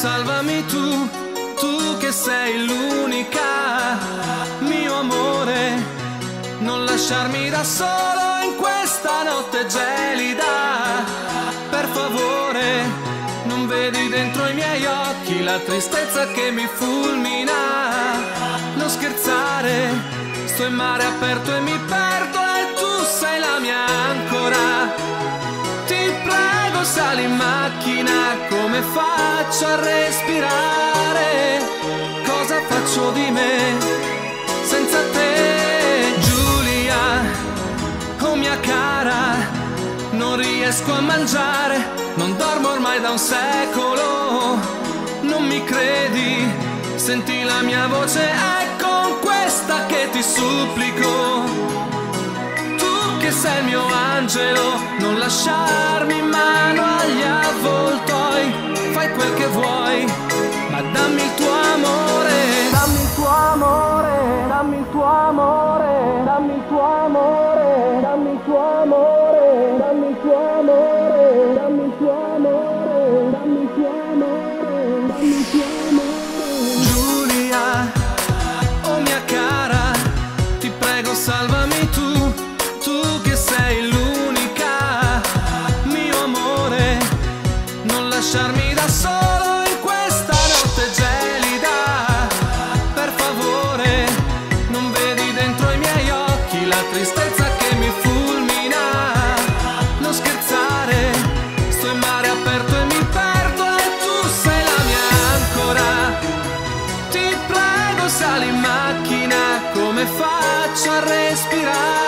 salvami tu, tu che sei l'unica, mio amore, non lasciarmi da solo in questa notte gelida. Per favore, non vedi dentro i miei occhi la tristezza che mi fulmina. Non scherzare, sto in mare aperto e mi perdo e tu sei la mia ancora. Ti prego, sali in macchina, come faccio a respirare? Cosa faccio di me senza te? Giulia, oh mia cara, non riesco a mangiare, non dormo ormai da un secolo. Non mi credi? Senti la mia voce, è con questa che ti supplico. Che sei il mio angelo, non lasciarmi in mano agli avvoltoi. Fai quel che vuoi, ma dammi il tuo amore. Dammi il tuo amore, dammi il tuo amore, dammi il tuo amore, dammi il tuo amore, dammi il tuo amore, dammi il tuo amore, dammi il tuo amore, dammi il tuo amore. Giulia, oh mia cara, ti prego salvami tu. Tu che sei l'unica, mio amore, non lasciarmi da solo in questa notte gelida. Per favore, non vedi dentro i miei occhi la tristezza che mi fulmina. Non scherzare, sto in mare aperto e mi perdo e tu sei la mia ancora. Ti prego, sali in macchina, come faccio a respirare?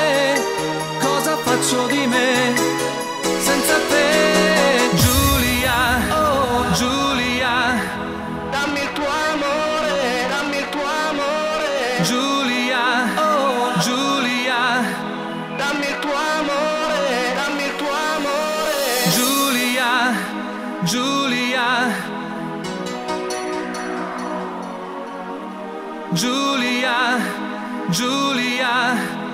Cosa faccio di me senza te? Giulia, oh Giulia, dammi il tuo amore, dammi il tuo amore. Giulia, oh Giulia, dammi il tuo amore, dammi il tuo amore. Giulia, Giulia, Giulia, Giulia.